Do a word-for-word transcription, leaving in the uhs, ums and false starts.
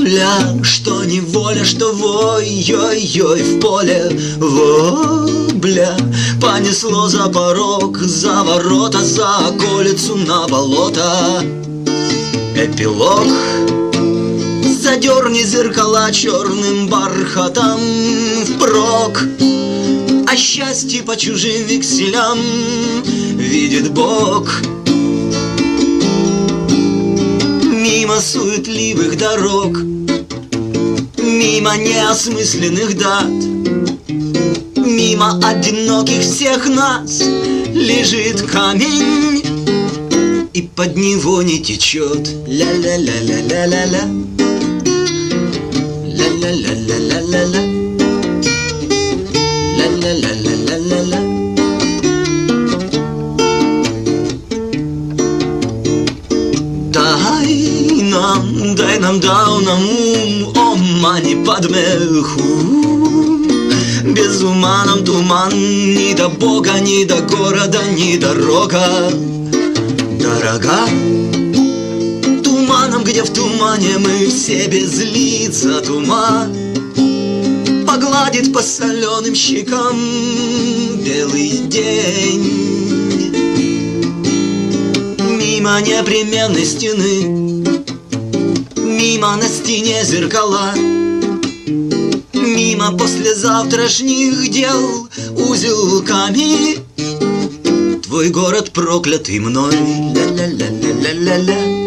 Бля, что неволя, что вой-ой-ой в поле. Во-бля, понесло за порог, за ворота, за околицу на болото. Эпилог. Задерни зеркала черным бархатом впрок, а счастье по чужим векселям видит Бог. Мимо суетливых дорог, мимо неосмысленных дат, мимо одиноких всех нас лежит камень, и под него не течет ля-ля-ля-ля-ля-ля-ля, ля-ля-ля-ля-ля-ля-ля, ля-ля-ля-ля-ля-ля-ля. Дай нам, дай нам дауном ум, о мани падме-хум. Без ума нам туман, ни до Бога, ни до города, ни дорога дорога. Туманом, где в тумане мы все без лица. Туман погладит по соленым щекам белый день. Мимо непременной стены, мимо на стене зеркала, мимо послезавтрашних дел узелками. Твой город проклятый мной, ля-ля-ля-ля-ля-ля-ля.